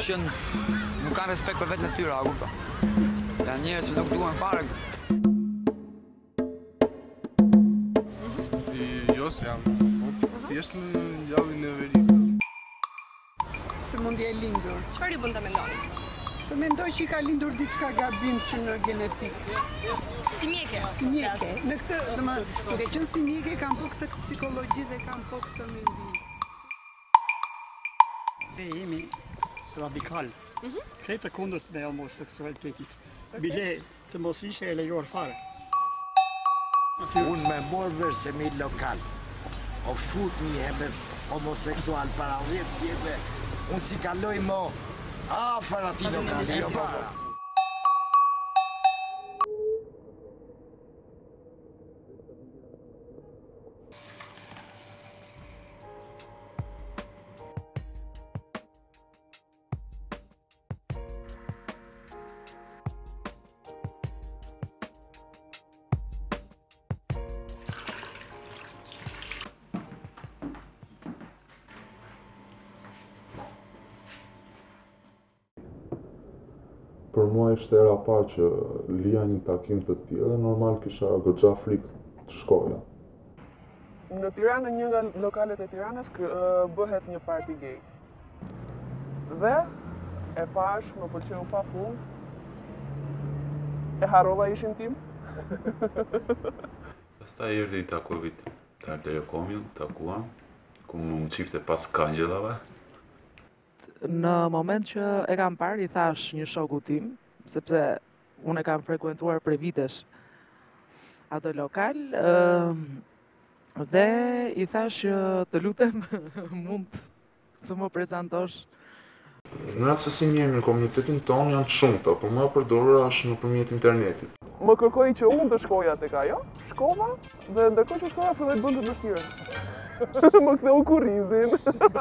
që nuk kanë respekt për vetë natyra, a kupton? Janë njerëz që nuk duan fare. Jo, se jam. Thjesht në gjallin e veri. Se mundi e lindur. Çfarë ju bën ta mendoni? Po mendoj që i ka lindur diçka gabim që në genetik. Si mjeke? Si mjeke. Në këtë, domethënë, duke qenë si mjeke kanë po këtë psikologji dhe kanë po këtë mendim. Ne jemi radikal. Kretë kundët dhe homoseksualitetit. Bile të mos ishe e lejuar fare. Unë me morë vesh se mi lokal. O fut një hebes homoseksual para 10 vjetëve. Unë si kaloj mo afër ati lokali, jo para. Për mua ishte era parë që lija një takim të tillë dhe normal kisha goxha frikë të shkoja. Në Tiranë, një nga lokalet e Tiranës bëhet një party gay. Dhe e pash, më pëlqeu pafund. E harrova ishin tim. Pastaj erdhi i takovit të Telekomin, takuam, ku më çifte pas kangjellave. Në moment që e kam parë, i thash një shoku tim, sepse unë e kam frekuentuar për vitesh atë lokal, dhe i thash që të lutem mund të më prezantosh. Në atë se si njemi në komunitetin tonë janë të shumta, por më e përdorura është nëpërmjet internetit. Më kërkoi që unë të shkoja tek ajo, shkova dhe ndërkohë që shkova filloi të bënte të vështirë. Më ktheu kurrizin.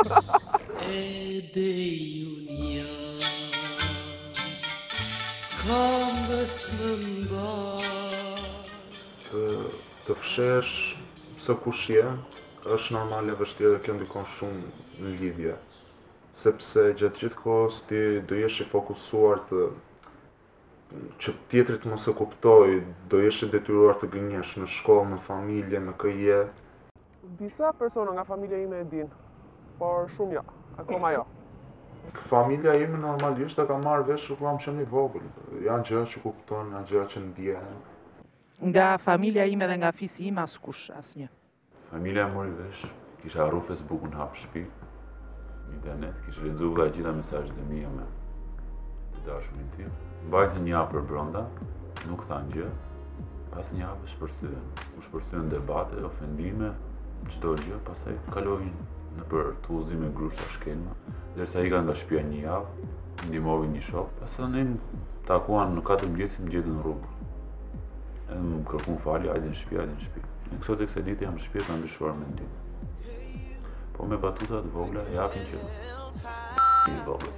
Të fshesh se kush je, është normale e vështirë dhe kjo ndikon shumë në lidhje. Sepse gjatë gjithë kohës ti do jesh i fokusuar që tjetrit mos e kuptoj, do jesh i detyruar të gënjesh në shkollë, në familje, në këje. Disa persona nga familja ime e din, por shumë jo, akoma jo. Familja ime normalisht e ka marrë vesh kur jam qenë i vogël. Janë gjëra që kupton, janë gjëra që ndjehen. Nga familja ime dhe nga fisi im askush, asnjë. Familja e mori vesh, kisha harru Facebook-un hap shtëpi, në internet, kisha lexuar dhe gjitha mesazhet e mia me të dashurin tim. Mbajtën një javë për brenda, nuk thanë gjë. Pas një javë shpërthyen. U shpërthyen debate, ofendime, çdo gjë, pastaj kaloi nëpër tullëzime grusha shkelma. Derisa ika nga shtëpia një javë, ndihmoi një shok, pastaj ne takuan në 4 mëngjesit më gjetën në rrugë. Edhe më kërkuan falje, hajde në shtëpi, hajde në shtëpi. Në kësot e kësaj dite jam në shtëpi, kam mbyshuar mendim. Po me batuta të vogla e japin që i vogël.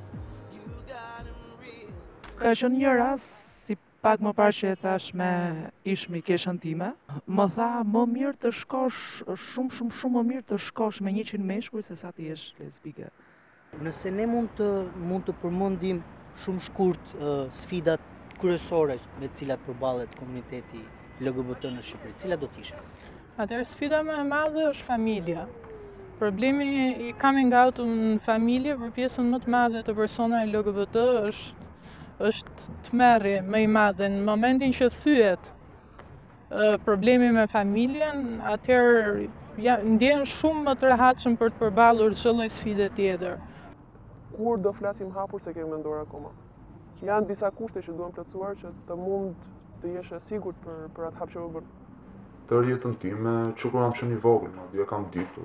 Ka qenë një rast, si pak më parë që e thash me ishmikeshën time, më tha më mirë të shkosh, shumë më mirë të shkosh me 100 meshkuj se sa ti jesh lesbike. Nëse ne mund të përmendim shumë shkurt sfidat kryesore me të cilat përballet komuniteti LGBT në Shqipëri, cilat do të ishin? Atëherë sfida më e madhe është familja. Problemi i coming out në familje për pjesën më të madhe të personave LGBT është tmerrje më i madhe. Në momentin që thyet problemi me familjen, atëherë ndjen shumë më të rehatshëm për të përballur çdo lloj sfide tjetër. Kur do flasim hapur se kemi menduar akoma. Janë disa kushte që duhen plotësuar që të mund të jesh e sigurt për atë hap që u bën. Tërë jetën time, që kur jam qenë i vogël, madje kam ditur.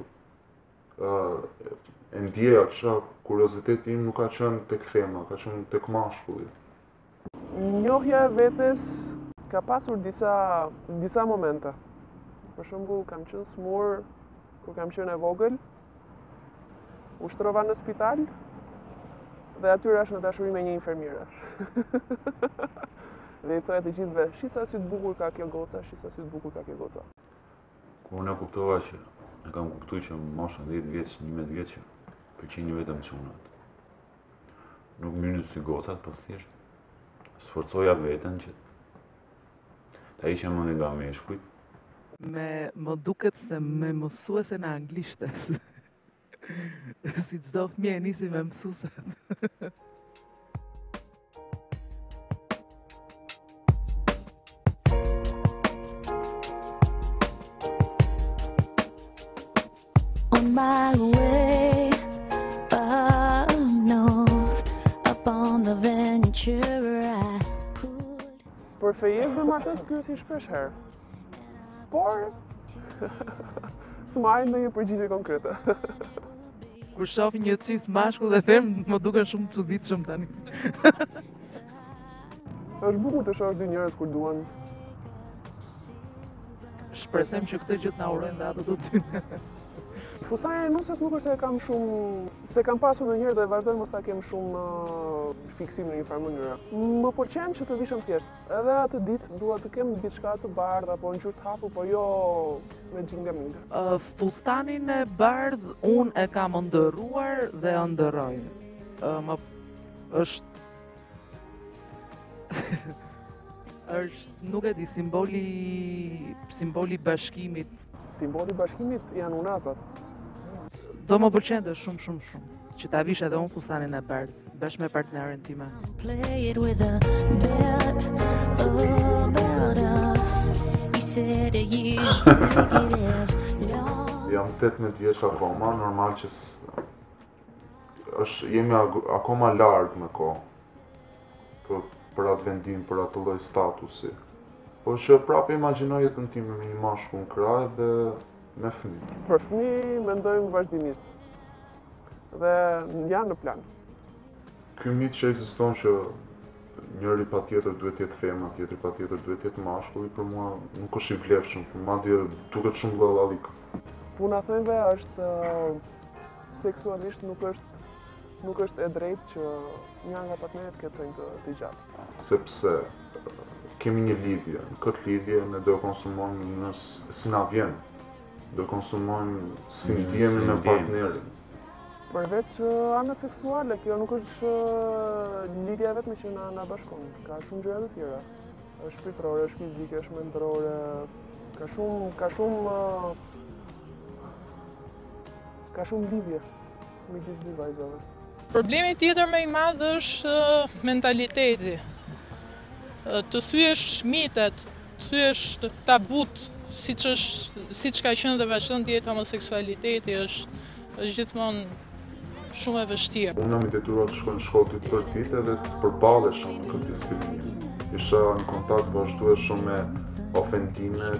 E ndjeja, kisha kurioziteti im nuk ka qenë tek femra, ka qenë tek mashkulli. Njohja e vetes ka pasur disa momente. Për shembull, kam qenë smur kur kam qenë e vogël. U shtrova në spital dhe aty rash në dashuri me një infermiere. Dhe i thoya të gjithëve, shisa si të bukur ka kjo goca, shisa si të bukur ka kjo goca. Kur unë kuptova që e kam kuptuar që mosha 10 vjeç, 11 vjeç pëlqejnë vetëm çunat. nuk mynë sy gocat, po thjesht sforcoja veten që ta isha mendin nga meshkujt. Më duket se me mësuese në anglishtes. Si çdo fëmijë nisi me mësueset. On my way up north, up on the venture I pulled. Për fejes dhe martës pyesi shpesh herë. Por s'marrin ndonjë përgjigje konkrete. Kur shoh një çift mashkull dhe femër, më duken shumë çuditshëm tani. Është bukur të shohësh dy njerëz kur duan. Shpresojmë që këtë gjë të na urojnë dhe ato të tyre. Fustani nuses nuk është se kam shumë, se kam pasur ndonjëherë dhe vazhdoj mos ta kem shumë fiksim në një farë mënyrë. Më pëlqen që të vishem thjesht. Edhe atë ditë dua të kem diçka të bardhë apo ngjyrë të hapur, po jo me xhingamile. Fustanin e bardhë unë e kam ndërruar dhe ndërroj. Është nuk e di, simboli bashkimit. Simboli bashkimit janë unazat. Do më pëlqente shumë që ta vish edhe unë fustanin e bardhë bashkë me partneren time. Play it with a bet about us. He said you think it is long. Jam 18 vjeç akoma, normal që jemi akoma larg me kohë. Për atë vendim, për atë lloj statusi. Po që prapë imagjinoj jetën time me një mashkull në krah dhe me fëmijë. Për fëmijë mendojmë vazhdimisht. Dhe janë në plan. Ky mit që ekziston që njëri patjetër duhet të jetë femër, tjetri patjetër duhet të jetë mashkull, për mua nuk është i vlefshëm, por madje duket shumë vëllallik. Puna thënve është seksualisht nuk është e drejtë që një nga partnerët ketë thënë të gjatë. Sepse kemi një lidhje, në këtë lidhje ne do konsumojmë si na vjen. Do konsumojmë si ndjehemi me partnerin. Përveç anës seksuale, kjo nuk është lidhja vetme që na bashkon. Ka shumë gjëra të tjera. Është shpirtërore, është fizike, është mendorore, ka shumë lidhje midis dy vajzave. Problemi tjetër më i madh është mentaliteti. Të thyesh mitet, të thyesh tabut, siç ka qenë dhe vazhdon të jetë homoseksualiteti është gjithmonë shumë e vështirë. Unë jam i detyruar të shkoj në shkollë të përditë dhe të përballesha me këtë diskriminim. Isha në kontakt vazhdueshëm me ofendimet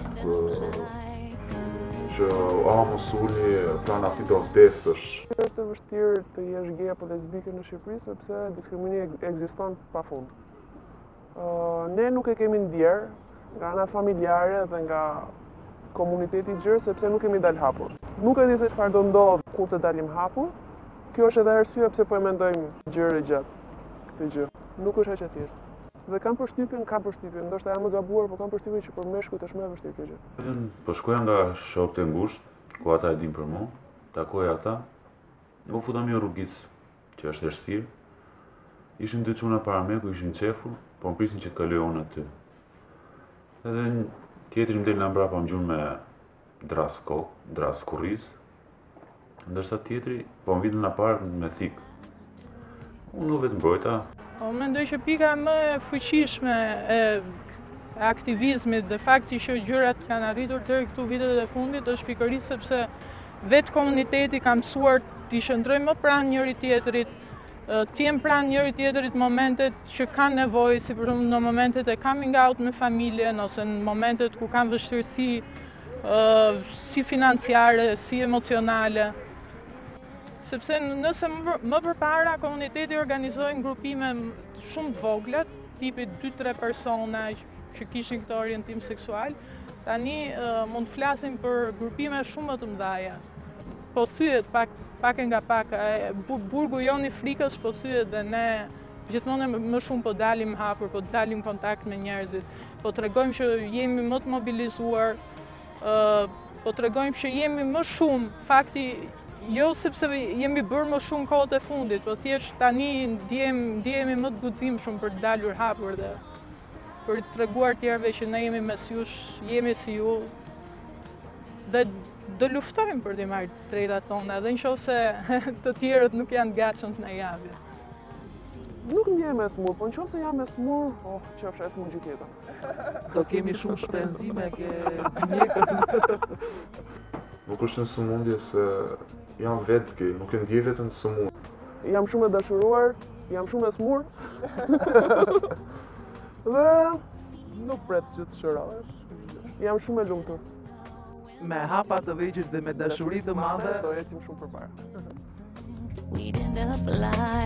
që mos uli pranë atij do vdesësh. Është e vështirë të jesh gay apo lesbike në Shqipëri sepse diskriminimi ekziston pafund. Ne nuk e kemi ndjerë nga ana familjare dhe nga komuniteti i gjerë sepse nuk kemi dalë hapur. Nuk e di se çfarë do ndodh kur të dalim hapur. Kjo është edhe arsyeja pse po e mendojmë gjëre gjatë këtë gjë. Nuk është aq e thjeshtë. Dhe kam përshtypjen, ndoshta jam e gabuar, por kam përshtypjen që për meshkujt është më e vështirë kjo gjë. Po shkoja nga shokët e ngushtë, ku ata e din për mua, takoja ata, u futa një rrugicë që është errësirë. Ishin dy çuna para me ku ishin qefur, po më prisin që të kaloj unë aty. Edhe tjetri më del nga mbrapa më gjurë me dras kurriz, ndërsa tjetri po më vitën nga parë me thikë. Unë nuk vetë mbrojta. Unë mendoj që pika më e fuqishme e aktivizmit dhe fakti që gjërat kanë arritur deri këtu vitet e fundit është pikërisht sepse vetë komuniteti ka mësuar të qëndrojmë më pranë njëri tjetrit, të jem pranë njëri tjetrit momentet që kanë nevojë, si për në momentet e coming out me familjen ose në momentet ku kanë vështirësi si financiare, si emocionale. Sepse nëse më përpara komuniteti organizojnë grupime shumë të vogla, tipi 2-3 persona që kishin këtë orientim seksual, tani mund të flasim për grupime shumë më të mëdha. Po thyet pak e nga pak, burgu jon i frikës po thyet dhe ne gjithmonë më shumë po dalim hapur, po dalim kontakt me njerëzit, po tregojmë që jemi më të mobilizuar, po tregojmë që jemi më shumë, fakti Jo sepse jemi bërë më shumë kohët e fundit, po thjesht tani ndjehemi më të guximshëm për të dalur hapur dhe për të treguar tjerëve që ne jemi mes jush, jemi si ju dhe do luftojmë për të marrë drejtat tona, edhe nëse të tjerët nuk janë të gatshëm të na japin. Nuk ndjehem e smur, po nëse jam e smur, qofsha e smur gjithë jetën. Do kemi shumë shpenzime ke mjekët. Nuk është në sëmundje se jam vetë gay, nuk e ndjej veten sëmundje. Jam shumë e dashuruar, jam shumë e smur. Dhe nuk pret që të shërohesh. Jam shumë e lumtur. Me hapa të vegjël dhe me dashuri të madhe do ecim shumë përpara. We'd end up like